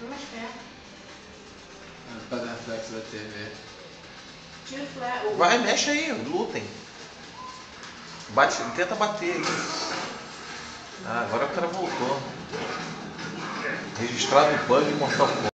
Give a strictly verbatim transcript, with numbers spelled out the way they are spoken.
Foi mais perto. Fazer reflexo da T V. Tira o flash. Vai, mexe aí, lutem. Bate, tenta bater aí. Ah, agora o cara voltou. Registrado bug Mortal Kombat.